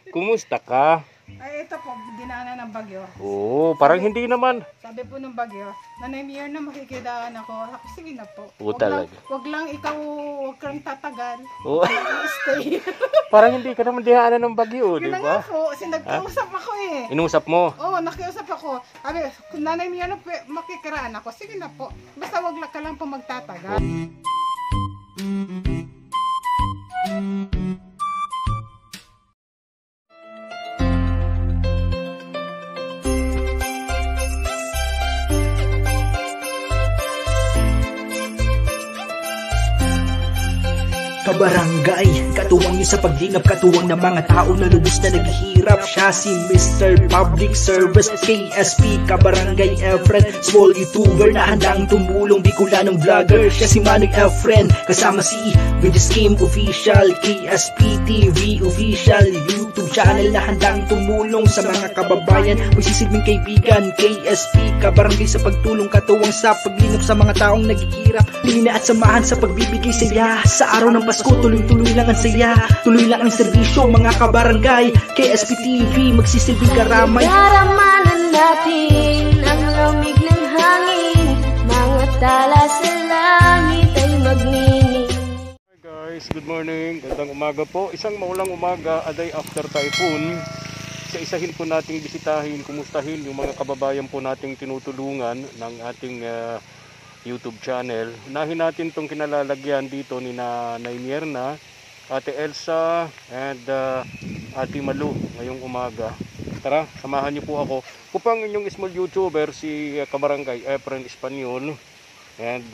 Kumusta ka? Ay, ito po, dinaanan ng bagyo. Oo, parang hindi naman. Sabi po ng bagyo, Nanay Mayor na makikidaan ako. Ako, sige na po. Oo, talaga. Wag lang ikaw, wag kang tatagal. Oo. Stay. Parang hindi ka naman dihaanan ng bagyo, di Yun na ba? nga po, kasi nagkausap ako eh. Inusap mo? Oo, nakiusap ako. Sabi, kung Nanay Mayor na makikiraan ako, sige na po. Basta wag lang ka lang po magtatagal. Kabarangay, katuwang niyo sa paglinap, katuwang ng mga tao na lubos na naghihirap. Siya si Mr. Public Service, KSP, Kabarangay Efren, small YouTuber na handang tumulong, Bicolanong vlogger. Siya si Manong Efren, kasama si Videos Game Official, KSP TV Official, YouTube channel na handang tumulong sa mga kababayan, magsisilbing kaibigan. KSP, Kabarangay sa pagtulong, katuwang sa paglinap sa mga taong naghihirap. Lina at samahan sa pagbibigay saya sa araw ng Pasko, tuloy-tuloy lang ang saya, tuloy lang ang serbisyo, mga kabarangay. KSP TV, magsisilbing karamay. Daramanan natin ang lamig ng hangin, mga tala sa langit ay magnining. Hi guys, good morning, gandang umaga po. Isang maulang umaga, a day after typhoon. Isa-isahin po nating bisitahin, kumustahin yung mga kababayan po nating tinutulungan ng ating YouTube channel. Unahin natin itong kinalalagyan dito ni Nanay Mierna, Ate Elsa, and Ate Malu ngayong umaga. Tara, samahan niyo po ako. Kupang inyong small YouTuber, si Kabarangay Efren Espanyol. And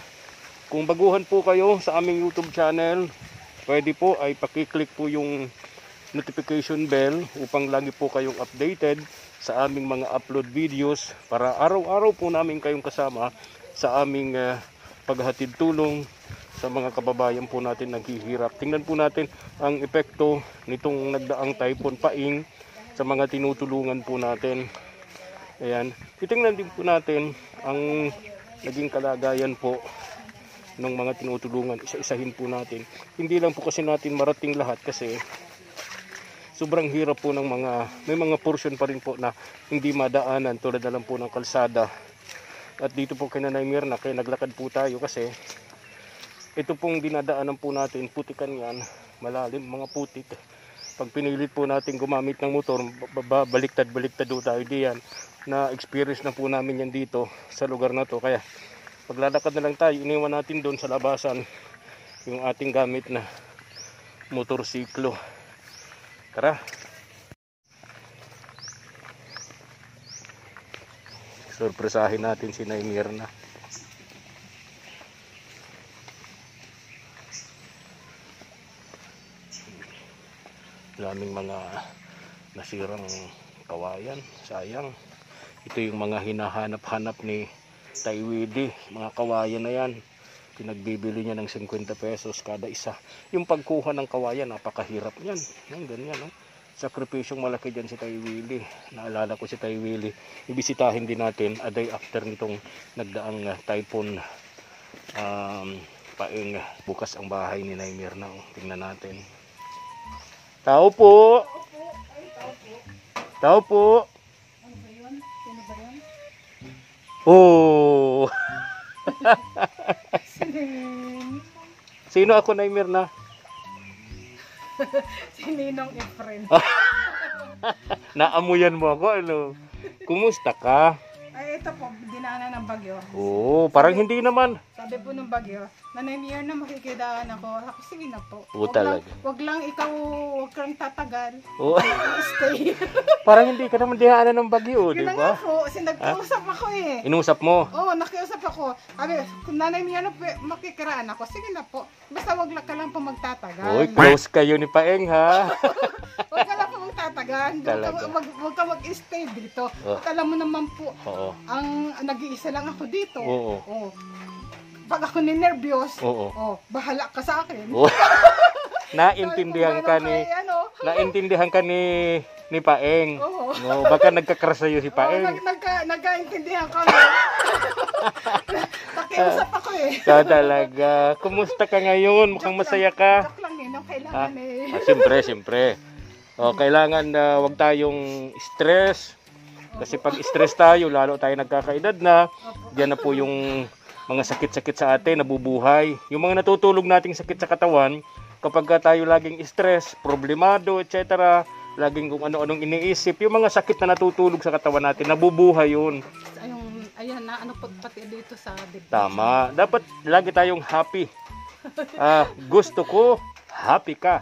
kung baguhan po kayo sa aming YouTube channel, pwede po ay pakiclick po yung notification bell upang lagi po kayong updated sa aming mga upload videos para araw-araw po namin kayong kasama sa aming paghatid tulong sa mga kababayan po natin naghihirap. Tingnan po natin ang epekto nitong nagdaang typhoon Paing sa mga tinutulungan po natin. Ayan. Titingnan din po natin ang naging kalagayan po ng mga tinutulungan. Isa-isahin po natin. Hindi lang po kasi natin marating lahat kasi sobrang hirap po ng may mga portion pa rin po na hindi madaanan tulad na lang po ng kalsada. At dito po kay Nanay Mierna, kaya naglakad po tayo kasi ito pong dinadaanan po natin, putikan yan, malalim, mga putik. Pag pinilit po natin gumamit ng motor, baliktad-baliktad do tayo diyan. Na experience na po namin yan dito sa lugar na to. Kaya paglalakad na lang tayo, iniwan natin doon sa labasan yung ating gamit na motorsiklo. Tara! Surpresahin natin si Nanay Mierna. Daming mga nasirang kawayan, sayang. Ito yung mga hinahanap-hanap ni Tay Willie, mga kawayan na yan. Pinagbibili niya ng 50 pesos kada isa. Yung pagkuha ng kawayan, napakahirap niyan. Yan, ganyan, no? Sakripisyong malaki dyan si Tay Willie. Naalala ko si Tay Willie. Ibisitahin din natin a day after nitong nagdaang typhoon Paing. Bukas ang bahay ni Nanay Mierna. Tingnan natin. Tao po! Tao po! Ano ba yun? Sino ba yun? Oh! Sino ako, Nanay Mierna? Si Ninong Efren. Naamuyan mo ako, ano? Kumusta ka? Ay, ito po, dinaanan ng bagyo. Oo, parang hindi naman. Sabi po ng bagyo, Nanay Mayor na makikidaan ako. Ako, sige na po. Oo, talaga. Wag lang ikaw, wag kang tatagal. Oo. Stay. Parang hindi ka naman dihaanan ng bagyo, di Yun na nga ba? po, kasi nagkausap ako eh. Inusap mo? Oo, nakiusap ako. Sabi, kung Nanay Mayor na makikiraan ako, sige na po. Basta wag lang ka lang po magtatagal. Uy, close kayo ni Paeng, ha? Wag ka lang po magtatagal. Talaga. Wag ka mag-stay dito. Oh. At alam mo naman po, Oo. ang nag-iisa lang ako dito. Oo. Oh. Pag ako ninervyos, Oo. oh, bahala ka sa akin. Oo. Naintindihan ka ni Naintindihan ka ni Paeng. Oo. No, baka nagka-crush sa'yo si Oh, Paeng. nagkaintindihan kami. Pakiusap ako eh. Ka talaga. Kumusta ka ngayon? Mukhang masaya ka. Joke lang eh, no? Kailangan eh. Siyempre. Kailangan na wag tayong stress. Kasi pag stress tayo, lalo tayo nagkakaedad na, diyan na po yung mga sakit-sakit sa atin, nabubuhay. Yung mga natutulog nating sakit sa katawan, kapag tayo laging stress, problemado, etc., laging kung ano-anong iniisip, yung mga sakit na natutulog sa katawan natin, nabubuhay yun. Ayan na, ano pati dito sa dibdib. Tama. Dapat lagi tayong happy. Gusto ko, happy ka.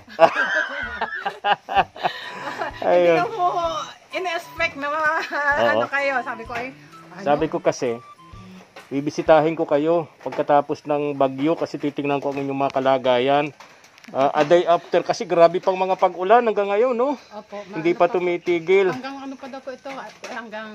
Hindi Ayun. ko po in-expect na ano kayo. Sabi ko ay, ano? Sabi ko kasi, bibisitahin ko kayo pagkatapos ng bagyo kasi titingnan ko ang inyong mga kalagayan. A day after kasi grabe pang mga pag-ulan hanggang ngayon, no? Opo, Hindi pa tumitigil. Hanggang ano pa daw po ito? Hanggang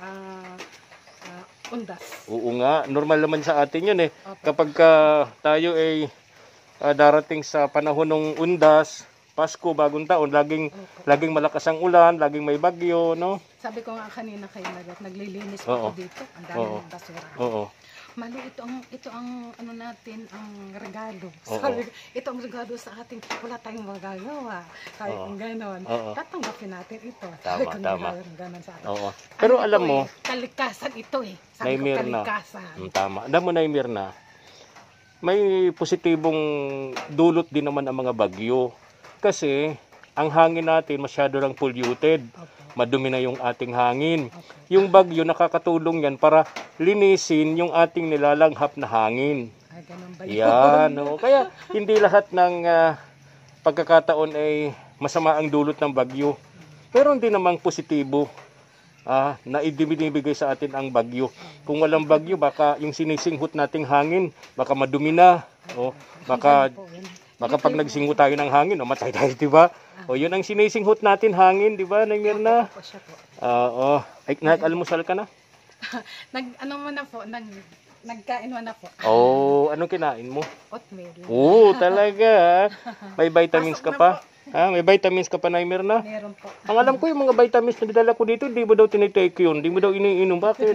undas. Oo nga, normal naman sa atin yun eh. Opo. Kapag tayo ay darating sa panahon ng undas, Pasko, bagong taon, laging malakas ang ulan, laging may bagyo, no? Sabi ko nga kanina kay Magat, naglilinis Oo. ako dito. Ang dami Oo. ng basura. Oo. Malu, ito ang ano natin, ang regalo. Oo. Sabi ko, ito ang regalo sa ating, wala tayong magagawa. Sabi Oo. kong ganon. Oo. Tatanggapin natin ito. Tama, Sabi kong tama. ganon sa atin. Oo. Pero Ano alam ito mo, kalikasan ito eh. Sabi ko, Naimir na. kalikasan. Tama. Alam mo, Naimir, na may positibong dulot din naman ang mga bagyo. Kasi ang hangin natin masyado lang polluted. Opo. Madumi na yung ating hangin. Opo. Yung bagyo nakakatulong yan para linisin yung ating nilalanghap na hangin. Ay, ganun ba yun? Yan. Oo. Kaya hindi lahat ng pagkakataon ay masama ang dulot ng bagyo. Pero hindi namang positibo na ibibigay sa atin ang bagyo. Kung walang bagyo, baka yung sinisinghot nating hangin, baka madumi na. O baka pag nagsinghot tayo ng hangin, matay tayo, di ba? O yun ang sinisinghot natin hangin, di ba, Namirna? Opo, siya po. Oo. Ay, nag-almusal ka na? Ano mo na po, nagkain mo na po. Oh, anong kinain mo? Oatmeal. Oo, talaga. May vitamins ka pa? May vitamins ka pa, Namirna? Meron po. Ang alam ko yung mga vitamins na dinala ko dito, hindi mo daw tinitake yun. Hindi mo daw iniinom. Bakit?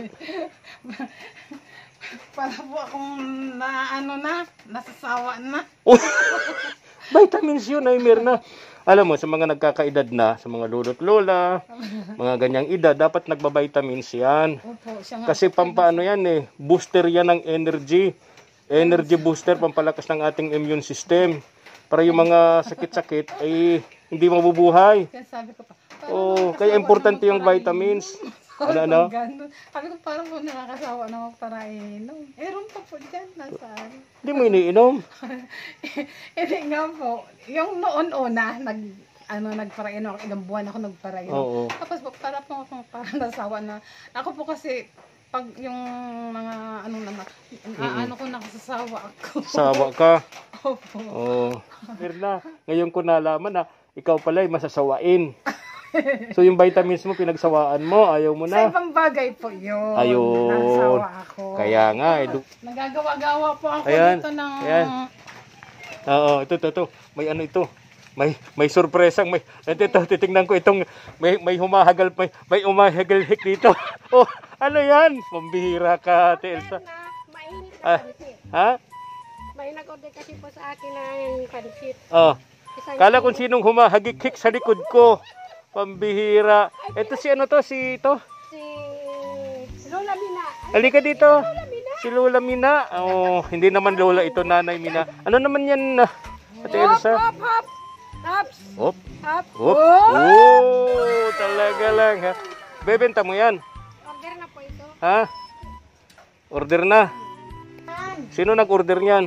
Para po akong nasasawa na. Oh, vitamins yun, Namirna. Alam mo, sa mga nagkakaedad na, sa mga lolo't lola, mga ganyang edad, dapat nagbabitamins yan. Opo, siya nga. Kasi pampaano yan eh, booster yan ng energy. Energy booster, pampalakas ng ating immune system. Para yung mga sakit-sakit ay hindi mabubuhay. Kaya sabi ko pa, Kaya importante yung vitamins. Ano? Sabi ko parang po nakakasawa na magparainom. Meron pa po dyan, nasaan. Hindi mo iniinom. Hindi nga po, yung noon-una, nagparainom ako, ilang buwan ako nagparainom. Oo. Tapos po, parang nasawa na. Ako po kasi, pag yung mga ko nakasasawa ako. Sawa ka. Opo. Oo. Mirna, ngayon ko nalaman na ikaw pala ay masasawain. So yung vitamins mo, pinagsawaan mo, ayaw mo Sa na. ibang bagay po yun. Ayun. Nasawa ako. Kaya nga. Nagagawa-gawa po ako Ayan. dito ng... Ayan. Oo, ito. May ano ito. May sorpresang ito titingnan ko itong may humahagal may umahagal hik dito. Oh, ano 'yan? Pambihira ka, Ate Elsa. Mainit na Ah, pansit. ha? May nag-order kasi po sa akin ng pansit. Oh. Isang Kala kung sinong humahagik-hik sa likod ko. Pambihira. Ito si ano to? Si ito? si Lola Mina. Halika dito. Si Lola Mina. Oh, hindi naman Lola ito, Nanay Mina. Ano naman 'yan, Ate Elsa? Hop, hop. Hops. Hop. Hop. Hop. Oh, talaga lang ha. Bebenta mo 'yan. Order na po ito. Ha? Order na. Sino nag-order niyan?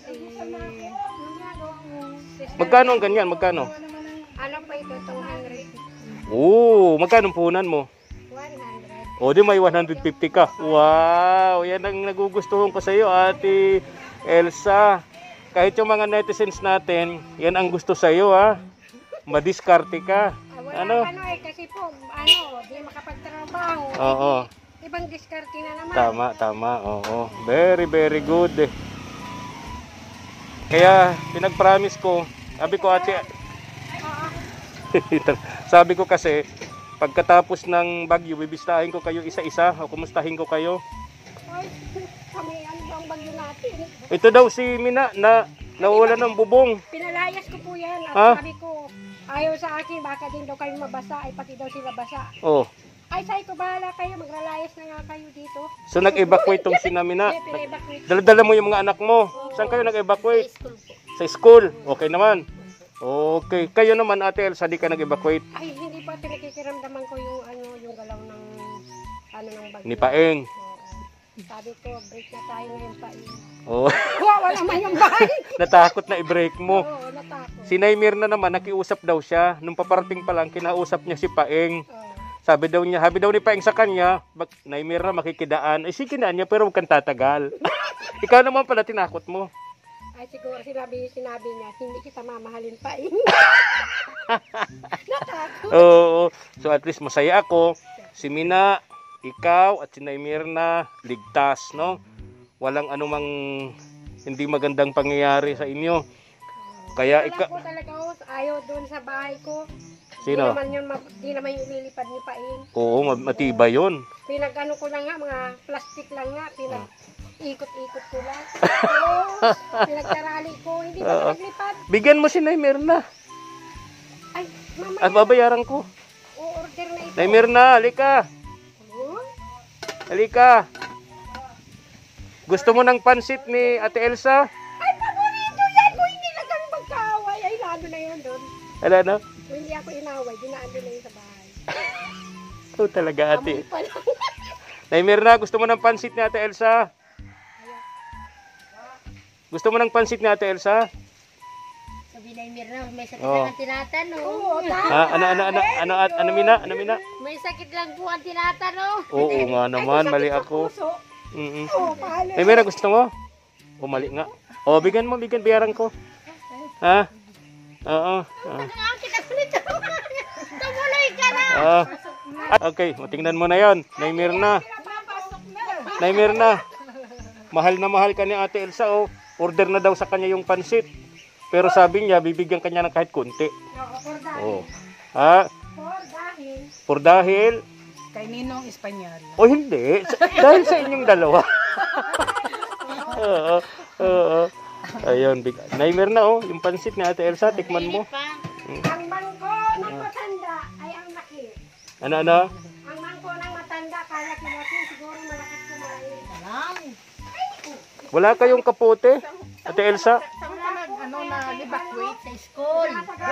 Magkano ang ganyan? Magkano? Ano pa ito? 200. Oo, magkano ang puhunan mo? 100. O di may 150 ka. Wow, yan ang nagugustuhan ko sa iyo, Ate Elsa. Kahit yung mga netizens natin, yan ang gusto sa iyo, ha. Madiskarte ka. Wala kasi po, di makapagtrabaho. Oo. Ibang diskarte na naman. Tama. Oo. Very, very good. Kaya pinag-promise ko, sabi ko Ate, sabi ko kasi, pagkatapos ng bagyo, bibistahin ko kayo isa-isa, o kumustahin ko kayo. Ay, kami, ano ba ang bagyo natin? Ito daw si Mina na nawala ng bubong. Pinalayas ko po yan. Ha? Sabi ko, Ayaw sa akin, baka din daw kayo mabasa, ay pati daw sila basa. Oh. Ay, say ko, bahala kayo, magralayas na nga kayo dito. So nag-evacuate tong si Namina. May pina-evacuate. Dala-dala mo yung mga anak mo. Saan kayo nag-evacuate? Sa school. Okay naman. Okay. Kayo naman, Ate Elsa, di ka nag-evacuate? Ay, hindi pa pinakikiramdaman ko yung yung galaw ng ng bagyo. Ni Paeng. Oo. Sabi ko, break na tayo ngayon pa. Oh. Wala man yung bahay. Natakot na i-break mo. Oo, natakot. Si Naymir na naman, nakiusap daw siya. Nung paparating pa lang, kinausap niya si Paeng. Sabi daw ni Paeng sa kanya, Naymir na makikidaan. Eh, sige niya, pero huwag kang tatagal. Ikaw naman pala, tinakot mo. Ay, siguro sinabi niya, hindi kita mamahalin pa. Natakot. Oo. So at least masaya ako. Si Mina, ikaw at si Naymir na ligtas, no? Walang anumang hindi magandang pangyayari sa inyo. Kaya Wala po talaga ako, ayaw doon sa bahay ko. Sino? Di naman yung ililipad ni Paeng. Oo, matibay yun. Pinag-ano ko lang nga, mga plastic lang nga, ikot-ikot ko lang. Oo, pinagkarali ko, hindi ba naglipad? Bigyan mo si Naymir na. Ay, mamaya, At babayaran ko. o-order na ito. Naymir na, halika. Oo. Halika. Gusto mo ng pansit ni Ate Elsa? Ay, paborito yan! Kung hindi na kami magkaaway, ay lalo na yun doon. Wala na? Kung hindi ako inaway, dinaano na yun sa bahay. Ito talaga, Ate. Amoy pa lang. Naymir na, gusto mo ng pansit ni Ate Elsa? Gusto mo ng pansit ni Ate Elsa? Sabi na yung Mirna, may sakit Oo. lang ang tinatanong. Oo, Ano, Mina? Ano, Mina? May sakit lang po ang tinatanong. Oo nga naman, mali ako. puso. Oo, paano? Naymir na, gusto mo? O, mali nga. O, bigyan mo, biyaran ko. Ha? Oo. Ang kinakulit ako. Tumuloy ka na. Okay, tingnan mo na yon. Naymir na. Naymir na. Mahal na mahal ka ni Ate Elsa, oh. Order na daw sa kanya yung pansit. Pero sabi niya, bibigyan kanya ng kahit konti. Oh. Ha? Por dahil? Kay Ninong Espanyol. O hindi. Dahil sa inyong dalawa. Oo. Oo. Ayun. Naymir na, oh. Yung pansit ni Ate Elsa, tikman mo. Ang mangko ng matanda ay ang laki. Ano? Ang mangko ng matanda, kaya kinati, siguro malaki kumain. Wala kayong kapote? Ate Elsa? Saan ka nag-evacuate? Sa school.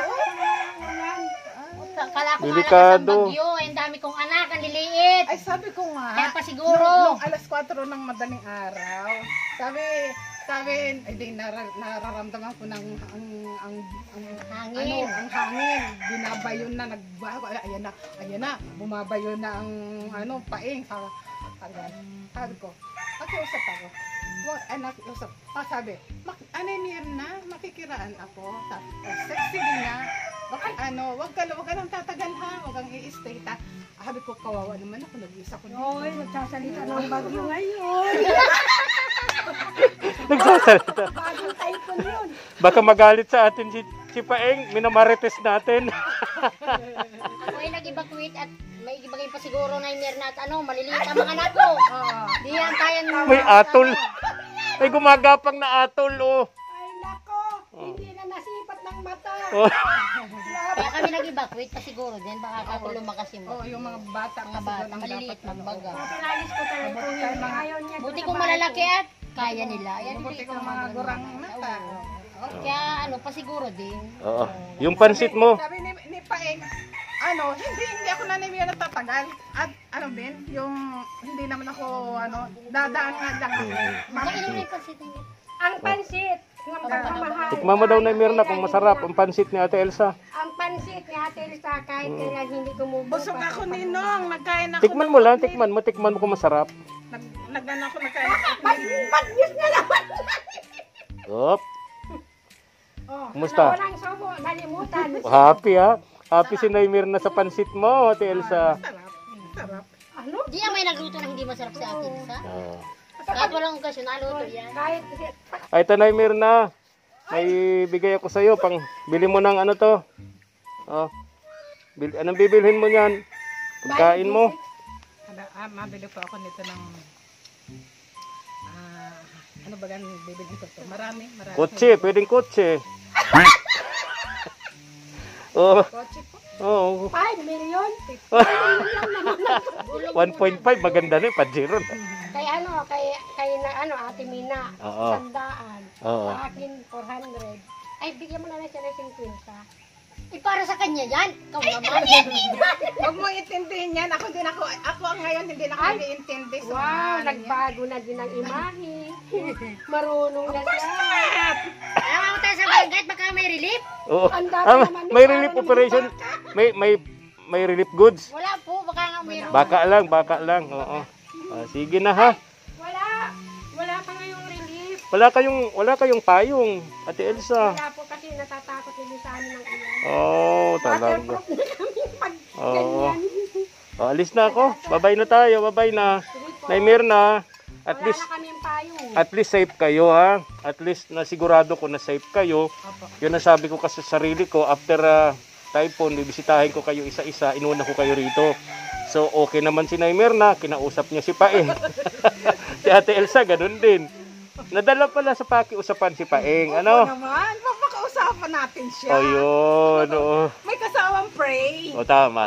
Kala ko Delikado. nga bagyo. Ang dami kong anak, ang liliit. Ay, sabi ko nga. Kaya pa siguro. Nung alas 4 ng madaling araw, sabi, ay di nararamdaman ko ng ang Hangin. ang hangin. Binabayon na, ayan na, bumabayon na ang Paeng. Sabi ko, nakiusap ako. Nakiusap. Sabi, Naymir na, makikiraan ako. Sexy din na. Wag ka lang tatagal ha, wag kang i-stay ta. Sabi ko, kawawa naman ako, nag-isa ko. Oy, nagsasalita ng bagyo ngayon. Nagsasalita. Bagong typhoon yun. Baka magalit sa atin si Paeng. Minamarites natin. Ako ay nag-evacuate at may ibagay pa siguro na yung Mirna at maliliit ang mga anak ko. Di yan kayang... May atol. May gumagapang na atol, oh. Ay, nako, hindi na nasipat ng mata. Oh. Kaya kami nag-evacuate pa siguro din. Baka katulong makasim. Oh, yung mga bata Mga bata, maliliit, magbaga. Pinalis ko talaga kung hindi ayaw niya. Buti kung malalaki at kaya nila. Ayan, Buti kong mga gurang mata. Kaya pasiguro din. Oo. Yung pansit mo. Sabi ni Paeng, hindi ako na Naymir na tatagal. At din, yung hindi naman ako, dadaan nga lang. Kailan yung pansit niya? Ang pansit, ang pagmamahal. Tikman mo daw na Mirna kung masarap ang pansit ni Ate Elsa. Ang pansit ni Ate Elsa, kahit kailan hindi kumubo. Busog ako, Ninong. Nagkain ako. Tikman mo lang, tikman mo kung masarap. Nagano ako, nagkain ako. Pag-news na naman. Op. Oh, Kumusta? Walang sobo, nalimutan. Happy ha? Happy si Naymir na sa pansit mo, Ate Elsa. Sarap. Ano? Di yan may nagluto na hindi masarap sa atin. Oh. Kahit walang okasyon, naluto yan. Kahit, Ay, ito Naymir na. May bigay ako sa'yo. Bili mo ng ano to. Oh. Anong bibilhin mo niyan? Pagkain mo. Mabili po ako nito ng ano ba gan bibilhin ko to? Marami. Kotse, pwedeng kotse. Oo. Kotse po. Oo. 5 million. 1.5 maganda na 'yung Pajero. Kay ano, kay na ano, Ate Mina, Oo. 100. Oo. Sa akin, 400. Ay, bigyan mo na lang siya ng 50. Para sa kanya yan. Ikaw naman. Huwag mo intindihin yan. Ako ang ngayon hindi na ako naiintindi sa Wow, mga ano yan. nagbago na din ang imahe. Marunong na siya. Alam mo tayo sa barangay, baka may relief. Oo. Ang dami Ah, naman may ng relief parang operation. May relief goods. Wala po, baka nga mayroon. Baka lang. Oo. Ah, sige na ha. Wala pa ngayong relief. Wala kayong payong, Ate Elsa. Wala po kasi natatakot din sa amin ng ulan. Oh, talaga. Waterproof na kami pag Oo. ganyan. Oh, alis na ako. Babay na tayo. Babay na. Naimir na. At Wala least na kami yung payong. At least safe kayo ha. At least na sigurado ko na safe kayo. Yun ang sabi ko kasi sa sarili ko after typhoon, bibisitahin ko kayo isa-isa, inuna ko kayo rito. So okay naman si Naimerna, kinausap niya si Paeng. Si Ate Elsa ganun din. Nadala pala sa pakiusapan si Paeng. Ano? Naman, papakausapan natin siya. Oh, yun. Oo. May kasawang pray. Oh, tama.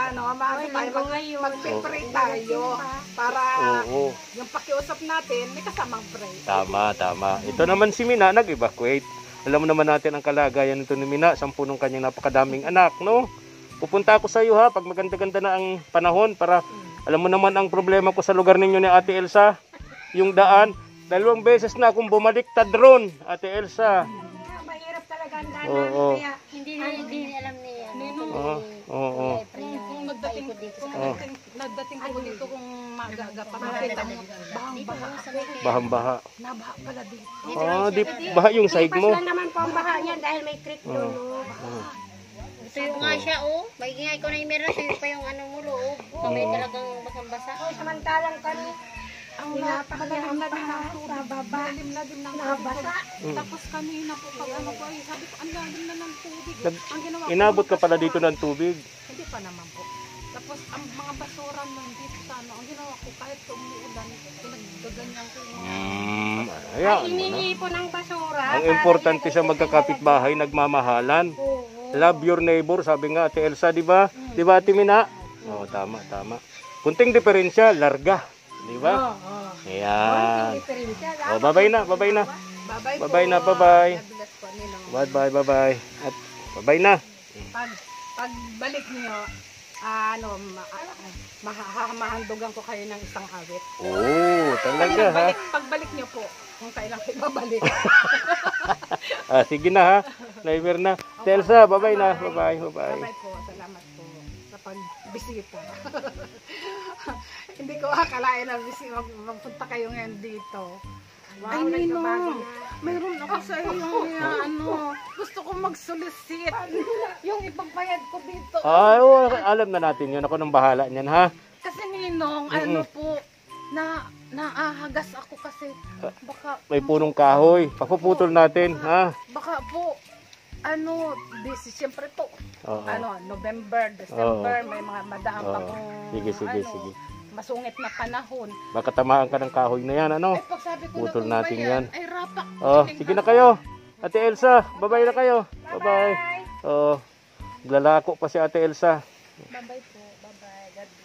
Magpe-pray tayo para Oo. yung pakiusap natin may kasamang pray. Tama. Ito naman si Mina, nag-evacuate. Alam mo naman natin ang kalagayan nito ni Mina, 10 ng kanyang napakadaming anak, no? Pupunta ako sa iyo ha, pag maganda-ganda na ang panahon para alam mo naman ang problema ko sa lugar ninyo ni Ate Elsa, yung daan. 2 beses na akong bumaliktad ron, Ate Elsa. Mahirap talaga ang daan Oo. namin, kaya Hindi alam ni Oo. Kung nagdating ko dito kung magaga pa makita mo, Bahang-baha. nabaha pala dito. Oh, di baha yung side mo. Lipas lang naman po ang baha niyan dahil may creek doon. Tuyo nga siya, oh. May nga ikaw na yung meron, tuyo pa yung ano mo, loob. May talagang basang-basa. Samantalang kami, ang napakalalim na din ng tubig, Lalim na din ng nabasa. Tapos kanina po pag ano po, sabi ko, ang lalim na ng tubig. Ang ginawa ko, Inabot ka pala dito ng tubig. hindi pa naman po. Tapos ang mga basura nandito sa ano, ang ginawa ko kahit umuulan, pinaggaganyan ko yung mga Ayan mo na. Hiningi po ng basura. Ang importante sa magkakapitbahay, nagmamahalan. Love your neighbor, sabi nga Ate Elsa, di ba? Di ba Ate Mina? Oo, tama. Kunting diferensya, larga. Di ba? Ayan. Oh, bye-bye na. babay na. God bless po nino. Bye-bye. At bye-bye na. Pagbalik niyo, mahahandugan ko kayo ng isang awit. Oo, talaga ha. Pagbalik niyo po, kung kailan kayo babalik. Sige na ha. Naimer na. Elsa, bye-bye na. Bye-bye. Bye po, salamat po sa pagbisita. Hindi ko akalain na magpunta kayo ngayon dito. Ay, Nino, mayroon ako sa iyo gusto ko mag-solicit. Yung ipagbayad ko dito. Alam na natin yun. Ako nang bahala niyan ha. Kasi Ninong, po, naahagas ako kasi baka May punong kahoy. Papuputol natin ha. baka po siyempre po. Oo. November, December, may mga madaan pa Oo. kung Sige. masungit na panahon. Baka tamaan ka ng kahoy na yan, ano? Pag sabi ko Putol na natin ba yan. Ay, rapak. Sige na kayo. Ate Elsa, bye-bye na kayo. Bye-bye. Lalako pa si Ate Elsa. Bye-bye po. Bye-bye. God bless.